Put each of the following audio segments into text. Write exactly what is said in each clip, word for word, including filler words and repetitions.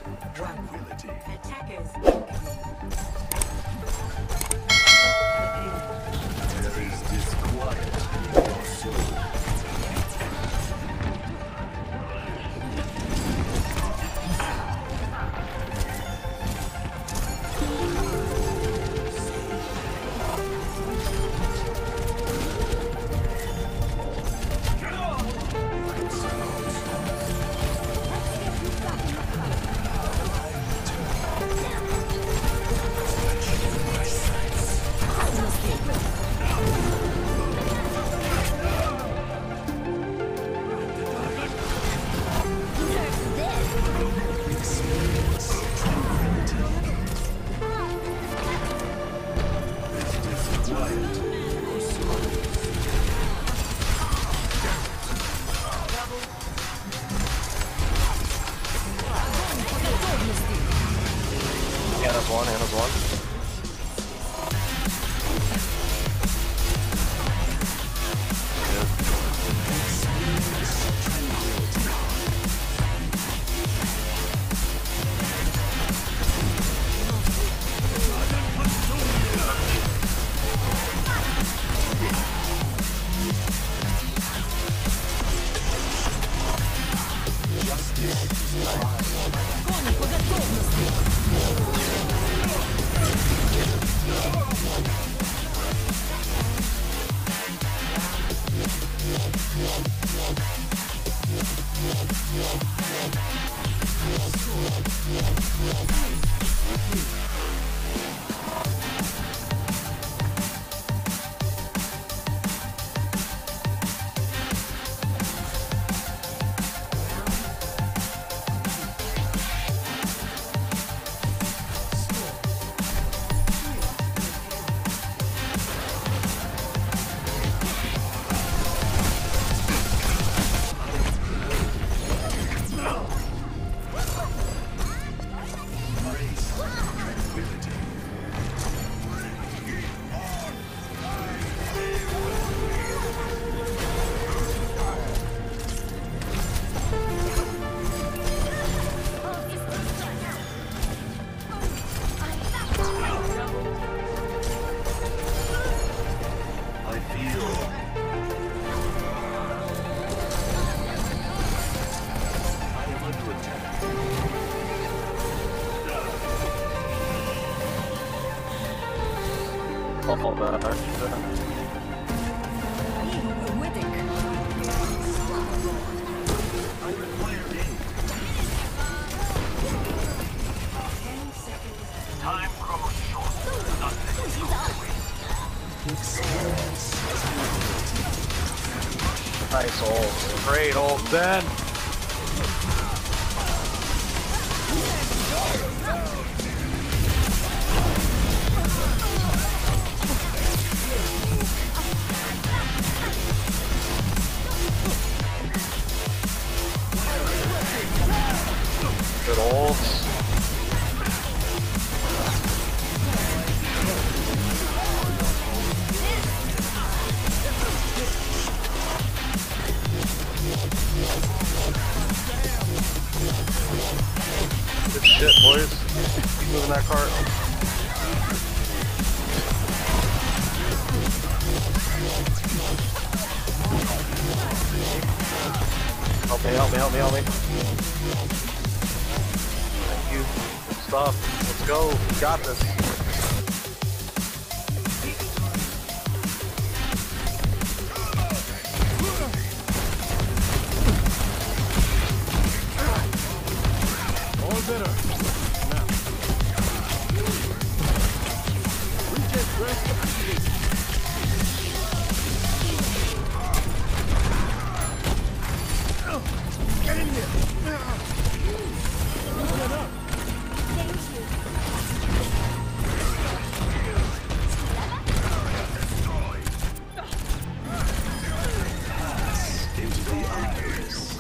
Tranquility. Attackers. There is disquiet in your soul. Hannah's one, Hannah's one. All that. Time grows short. Nice ult. Great ult, Ben. Good ults. Good shit, boys. Keep moving that cart. Help me, help me, help me, help me. Thank you. Good stuff. Let's go. We got this. All better. Now. We just rest appreciate. Get in here. Get up. Into the abyss.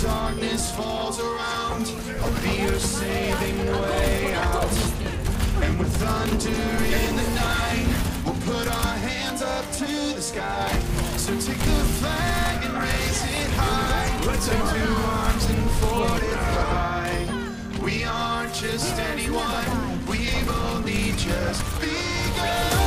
darkness falls around, I'll be your saving way out. And with thunder in the night, we'll put our hands up to the sky. So take the flag and raise it high. Let's take two arms and fortify. We aren't just anyone, we've only just begun.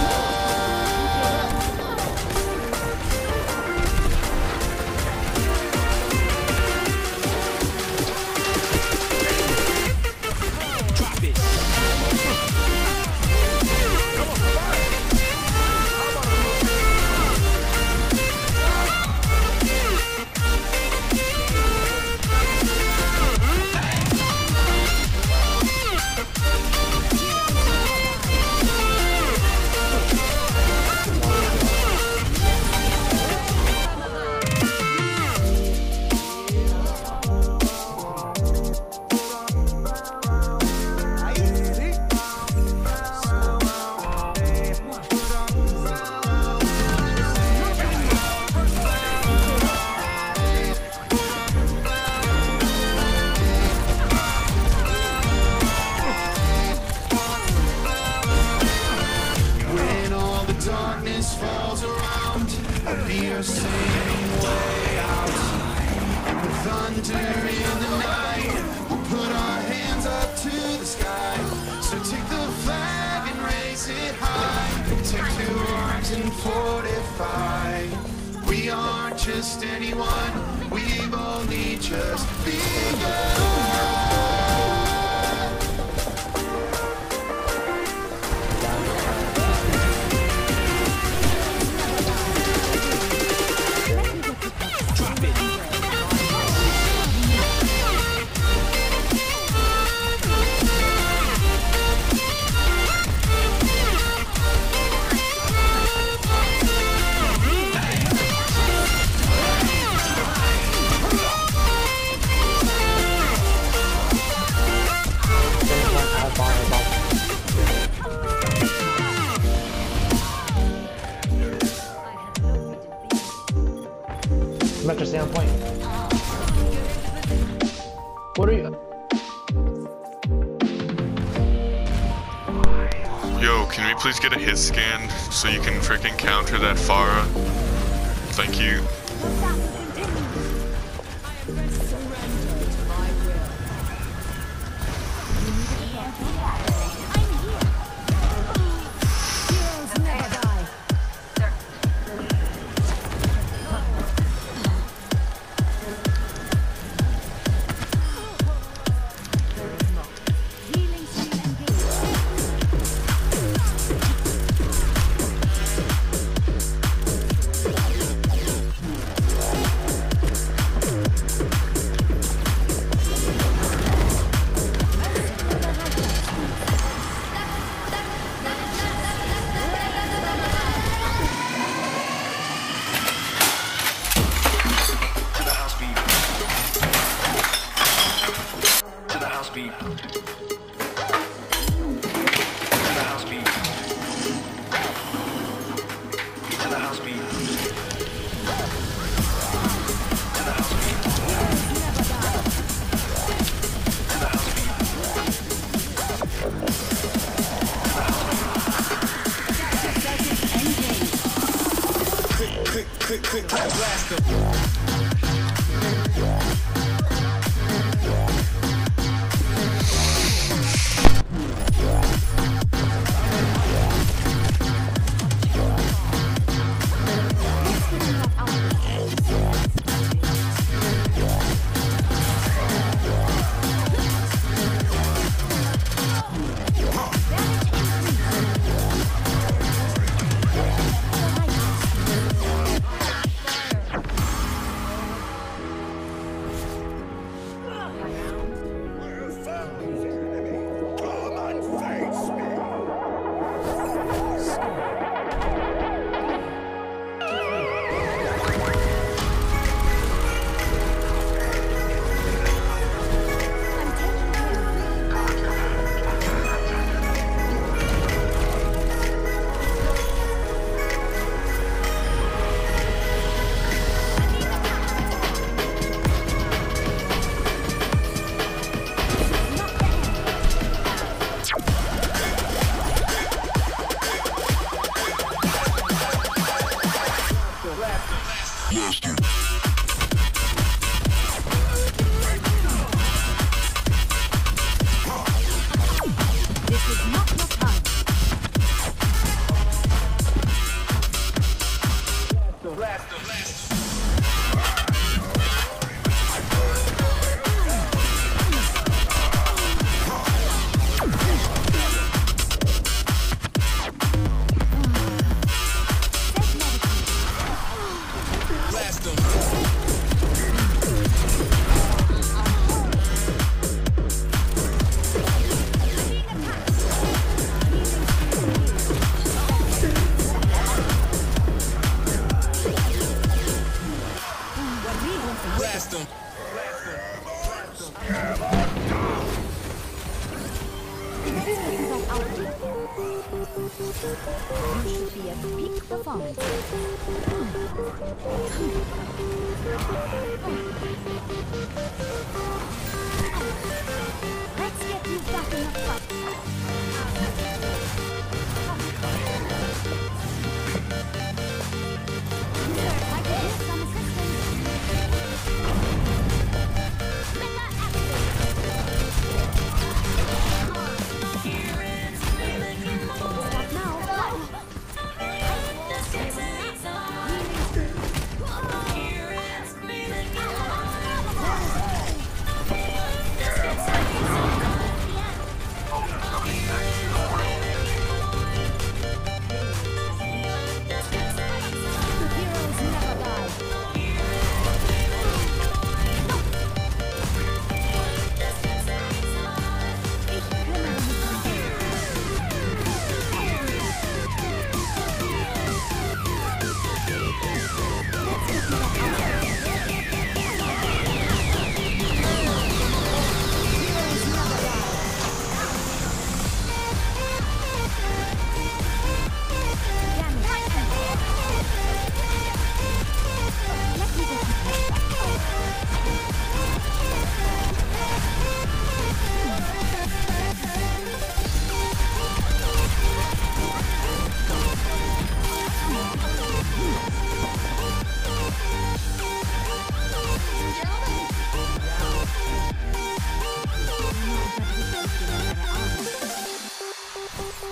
Falls around, I'll be your saving way out. And with thunder in the night, we'll put our hands up to the sky. So take the flag and raise it high. Take two arms and fortify. We aren't just anyone, we've only just begun. Metro, stay on point. What are you? Yo, can we please get a hit scan so you can freaking counter that Pharah? Thank you. Quick, quick, quick, blast them. You should be at peak performance. Let's get you back in the fight. Sir, I could use some assistance. Mega Stop now. Heroes never die.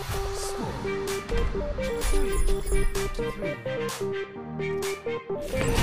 Three to three.